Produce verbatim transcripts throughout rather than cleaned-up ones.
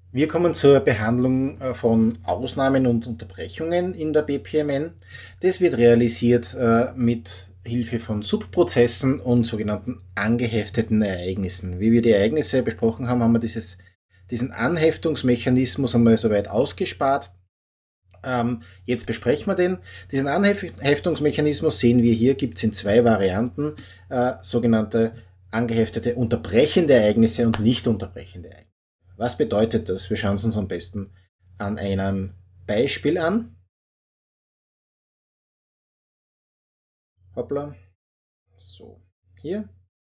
Wir kommen zur Behandlung äh, von Ausnahmen und Unterbrechungen in der B P M N. Das wird realisiert äh, mit Hilfe von Subprozessen und sogenannten angehefteten Ereignissen. Wie wir die Ereignisse besprochen haben, haben wir dieses, diesen Anheftungsmechanismus einmal soweit ausgespart. Ähm, jetzt besprechen wir den. Diesen Anheftungsmechanismus sehen wir hier, gibt es in zwei Varianten, äh, sogenannte angeheftete unterbrechende Ereignisse und nicht unterbrechende Ereignisse. Was bedeutet das? Wir schauen es uns am besten an einem Beispiel an. Hoppla. So, hier.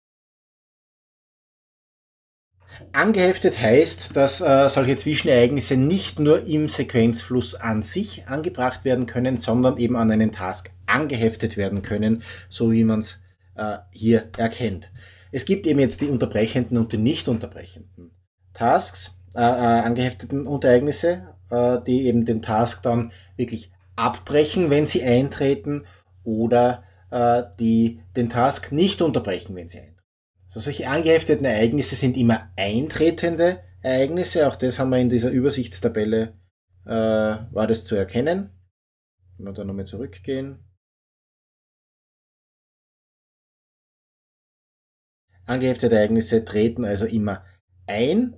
Angeheftet heißt, dass äh, solche Zwischenereignisse nicht nur im Sequenzfluss an sich angebracht werden können, sondern eben an einen Task angeheftet werden können, so wie man es äh, hier erkennt. Es gibt eben jetzt die unterbrechenden und die nicht unterbrechenden Tasks, äh, äh, angehefteten Ereignisse, äh, die eben den Task dann wirklich abbrechen, wenn sie eintreten, oder äh, die den Task nicht unterbrechen, wenn sie eintreten. So, solche angehefteten Ereignisse sind immer eintretende Ereignisse. Auch das haben wir in dieser Übersichtstabelle, äh, war das zu erkennen. Wenn wir da nochmal zurückgehen. Angeheftete Ereignisse treten also immer ein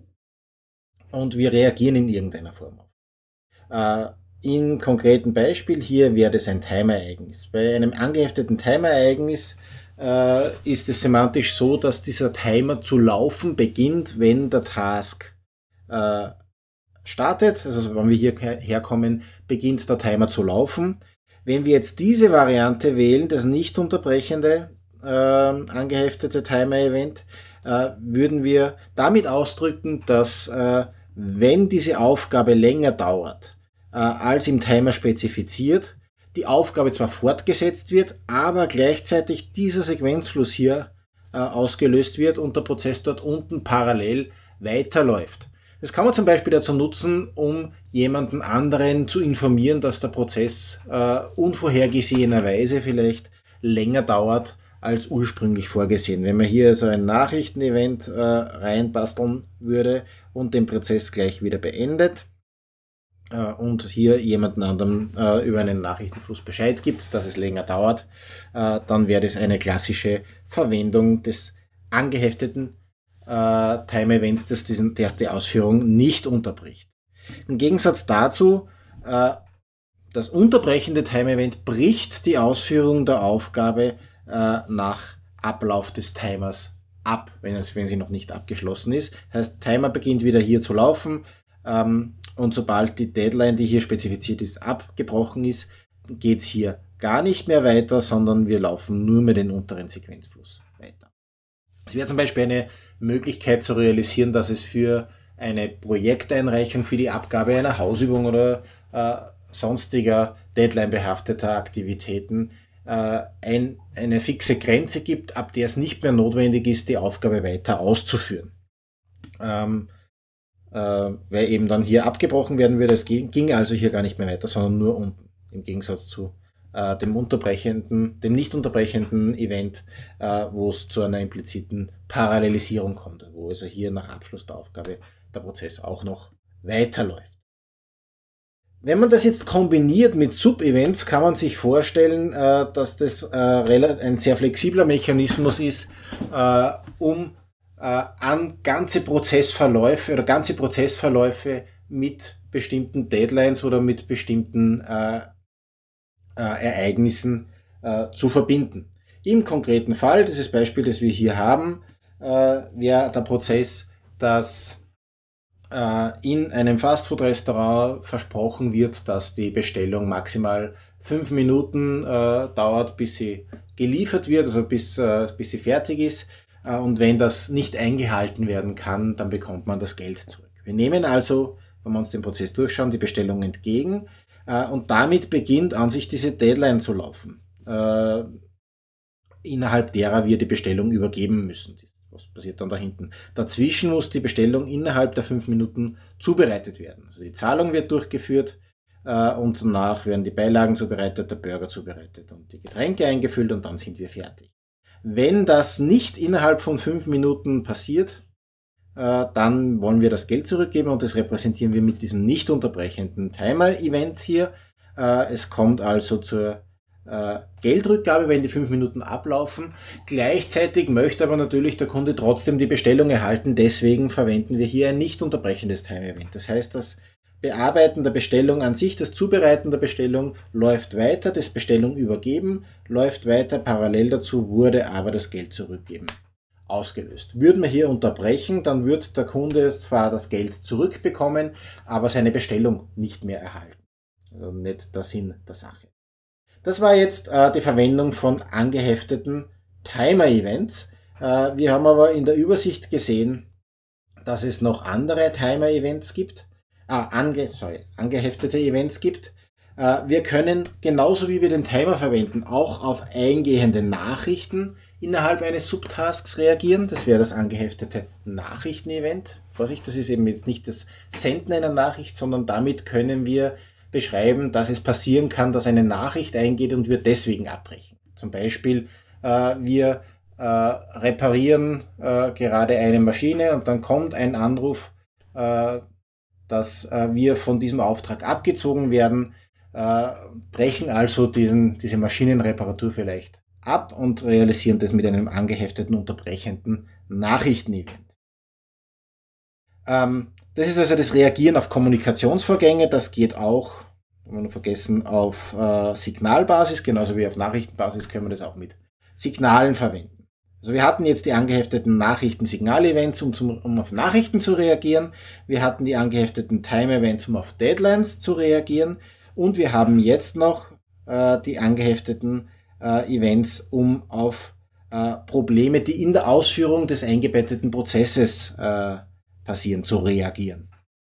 und wir reagieren in irgendeiner Form auf. Äh, Im konkreten Beispiel hier wäre das ein Timerereignis. Bei einem angehefteten Timerereignis äh, ist es semantisch so, dass dieser Timer zu laufen beginnt, wenn der Task äh, startet. Also wenn wir hier herkommen, beginnt der Timer zu laufen. Wenn wir jetzt diese Variante wählen, das nicht unterbrechende äh, angeheftete Timer-Event, äh, würden wir damit ausdrücken, dass äh, wenn diese Aufgabe länger dauert, äh, als im Timer spezifiziert, die Aufgabe zwar fortgesetzt wird, aber gleichzeitig dieser Sequenzfluss hier äh, ausgelöst wird und der Prozess dort unten parallel weiterläuft. Das kann man zum Beispiel dazu nutzen, um jemanden anderen zu informieren, dass der Prozess äh, unvorhergesehenerweise vielleicht länger dauert als ursprünglich vorgesehen. Wenn man hier so ein Nachrichtenevent äh, reinbasteln würde und den Prozess gleich wieder beendet äh, und hier jemanden anderem äh, über einen Nachrichtenfluss Bescheid gibt, dass es länger dauert, äh, dann wäre das eine klassische Verwendung des angehefteten äh, Time-Events, das diesen, der die Ausführung nicht unterbricht. Im Gegensatz dazu, äh, das unterbrechende Time-Event bricht die Ausführung der Aufgabe nach Ablauf des Timers ab, wenn, es, wenn sie noch nicht abgeschlossen ist. Heißt, Timer beginnt wieder hier zu laufen ähm, und sobald die Deadline, die hier spezifiziert ist, abgebrochen ist, geht es hier gar nicht mehr weiter, sondern wir laufen nur mit dem unteren Sequenzfluss weiter. Es wäre zum Beispiel eine Möglichkeit zu realisieren, dass es für eine Projekteinreichung, für die Abgabe einer Hausübung oder äh, sonstiger Deadline-behafteter Aktivitäten Ein, eine fixe Grenze gibt, ab der es nicht mehr notwendig ist, die Aufgabe weiter auszuführen. Ähm, äh, weil eben dann hier abgebrochen werden würde. Es ging also hier gar nicht mehr weiter, sondern nur unten. Im Gegensatz zu äh, dem unterbrechenden, dem nicht unterbrechenden Event, äh, wo es zu einer impliziten Parallelisierung kommt, wo also hier nach Abschluss der Aufgabe der Prozess auch noch weiterläuft. Wenn man das jetzt kombiniert mit Sub-Events, kann man sich vorstellen, äh, dass das äh, ein sehr flexibler Mechanismus ist, äh, um äh, an ganze Prozessverläufe oder ganze Prozessverläufe mit bestimmten Deadlines oder mit bestimmten äh, äh, Ereignissen äh, zu verbinden. Im konkreten Fall, dieses Beispiel, das wir hier haben, äh, wäre der Prozess, dass in einem Fastfood-Restaurant versprochen wird, dass die Bestellung maximal fünf Minuten äh, dauert, bis sie geliefert wird, also bis, äh, bis sie fertig ist. Äh, und wenn das nicht eingehalten werden kann, dann bekommt man das Geld zurück. Wir nehmen also, wenn wir uns den Prozess durchschauen, die Bestellung entgegen äh, und damit beginnt an sich diese Deadline zu laufen, äh, innerhalb derer wir die Bestellung übergeben müssen. Was passiert dann da hinten? Dazwischen muss die Bestellung innerhalb der fünf Minuten zubereitet werden. Also die Zahlung wird durchgeführt äh, und danach werden die Beilagen zubereitet, der Burger zubereitet und die Getränke eingefüllt und dann sind wir fertig. Wenn das nicht innerhalb von fünf Minuten passiert, äh, dann wollen wir das Geld zurückgeben und das repräsentieren wir mit diesem nicht unterbrechenden Timer-Event hier. Äh, es kommt also zur äh, Geldrückgabe, wenn die fünf Minuten ablaufen. Gleichzeitig möchte aber natürlich der Kunde trotzdem die Bestellung erhalten, deswegen verwenden wir hier ein nicht unterbrechendes Time-Event. Das heißt, das Bearbeiten der Bestellung an sich, das Zubereiten der Bestellung läuft weiter, das Bestellung übergeben läuft weiter, parallel dazu wurde aber das Geld zurückgeben ausgelöst. Würden wir hier unterbrechen, dann wird der Kunde zwar das Geld zurückbekommen, aber seine Bestellung nicht mehr erhalten. Also nicht der Sinn der Sache. Das war jetzt äh, die Verwendung von angehefteten Timer-Events. Äh, wir haben aber in der Übersicht gesehen, dass es noch andere Timer-Events gibt. Ah, ange, sorry, angeheftete Events gibt. Äh, wir können, genauso wie wir den Timer verwenden, auch auf eingehende Nachrichten innerhalb eines Subtasks reagieren. Das wäre das angeheftete Nachrichten-Event. Vorsicht, das ist eben jetzt nicht das Senden einer Nachricht, sondern damit können wir beschreiben, dass es passieren kann, dass eine Nachricht eingeht und wir deswegen abbrechen. Zum Beispiel, äh, wir äh, reparieren äh, gerade eine Maschine und dann kommt ein Anruf, äh, dass äh, wir von diesem Auftrag abgezogen werden, äh, brechen also diesen, diese Maschinenreparatur vielleicht ab und realisieren das mit einem angehefteten, unterbrechenden Nachrichten-Event. Ähm, das ist also das Reagieren auf Kommunikationsvorgänge, das geht auch, wenn wir nur vergessen, auf äh, Signalbasis, genauso wie auf Nachrichtenbasis können wir das auch mit Signalen verwenden. Also wir hatten jetzt die angehefteten Nachrichten-Signal-Events, um, zum, um auf Nachrichten zu reagieren. Wir hatten die angehefteten Time-Events, um auf Deadlines zu reagieren. Und wir haben jetzt noch äh, die angehefteten äh, Events, um auf äh, Probleme, die in der Ausführung des eingebetteten Prozesses äh, passieren, zu reagieren.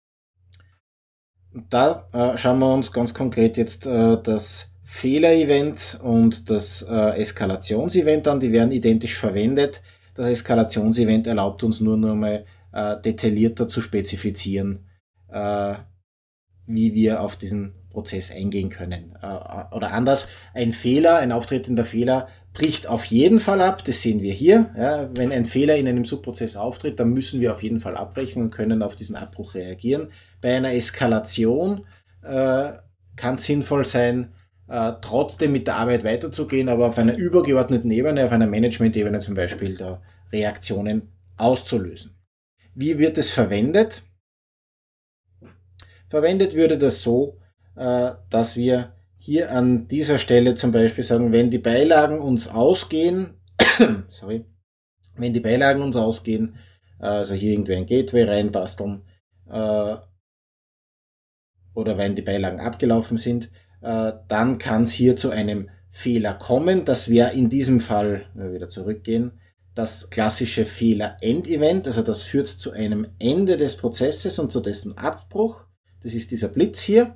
Und da äh, schauen wir uns ganz konkret jetzt äh, das Fehler-Event und das äh, Eskalations-Event an, die werden identisch verwendet. Das Eskalations-Event erlaubt uns nur noch mal äh, detaillierter zu spezifizieren, äh, wie wir auf diesen Prozess eingehen können. Äh, oder anders, ein Fehler, ein auftretender Fehler bricht auf jeden Fall ab, das sehen wir hier. Ja, wenn ein Fehler in einem Subprozess auftritt, dann müssen wir auf jeden Fall abbrechen und können auf diesen Abbruch reagieren. Bei einer Eskalation äh, kann es sinnvoll sein, Äh, trotzdem mit der Arbeit weiterzugehen, aber auf einer übergeordneten Ebene, auf einer Management-Ebene zum Beispiel, da Reaktionen auszulösen. Wie wird es verwendet? Verwendet würde das so, äh, dass wir hier an dieser Stelle zum Beispiel sagen, wenn die Beilagen uns ausgehen, sorry, wenn die Beilagen uns ausgehen, äh, also hier irgendwie ein Gateway reinbasteln, äh, oder wenn die Beilagen abgelaufen sind, dann kann es hier zu einem Fehler kommen. Das wäre in diesem Fall, wenn wir wieder zurückgehen, das klassische Fehler-End-Event. Also das führt zu einem Ende des Prozesses und zu dessen Abbruch. Das ist dieser Blitz hier.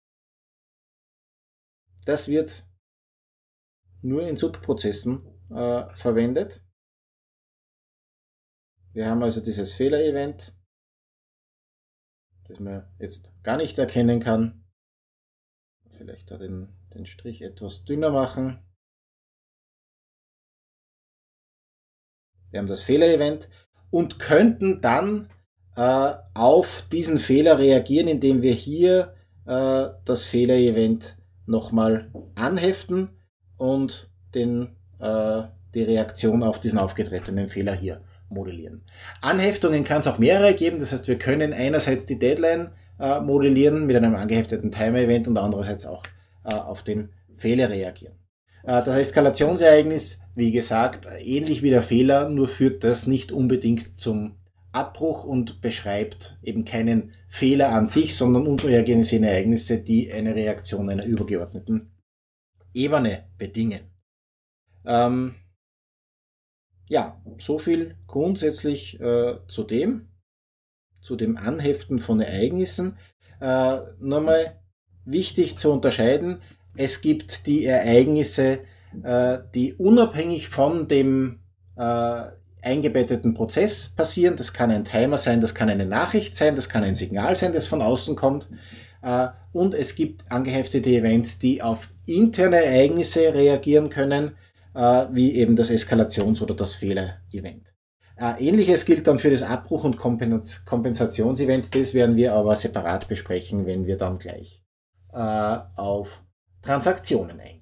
Das wird nur in Subprozessen äh, verwendet. Wir haben also dieses Fehler-Event, das man jetzt gar nicht erkennen kann. Vielleicht da den, den Strich etwas dünner machen. Wir haben das Fehler-Event und könnten dann äh, auf diesen Fehler reagieren, indem wir hier äh, das Fehler-Event nochmal anheften und den, äh, die Reaktion auf diesen aufgetretenen Fehler hier modellieren. Anheftungen kann es auch mehrere geben, das heißt, wir können einerseits die Deadline äh, modellieren mit einem angehefteten Timer-Event und andererseits auch äh, auf den Fehler reagieren. Äh, das Eskalationsereignis, wie gesagt, ähnlich wie der Fehler, nur führt das nicht unbedingt zum Abbruch und beschreibt eben keinen Fehler an sich, sondern unvorhergesehene Ereignisse, die eine Reaktion einer übergeordneten Ebene bedingen. Ähm, ja, so viel grundsätzlich äh, zu dem, zu dem Anheften von Ereignissen. Äh, nochmal wichtig zu unterscheiden, es gibt die Ereignisse, äh, die unabhängig von dem äh, eingebetteten Prozess passieren. Das kann ein Timer sein, das kann eine Nachricht sein, das kann ein Signal sein, das von außen kommt. Äh, und es gibt angeheftete Events, die auf interne Ereignisse reagieren können, äh, wie eben das Eskalations- oder das Fehler-Event. Äh, Ähnliches gilt dann für das Abbruch- und Kompens Kompensationsevent. Das werden wir aber separat besprechen, wenn wir dann gleich äh, auf Transaktionen eingehen.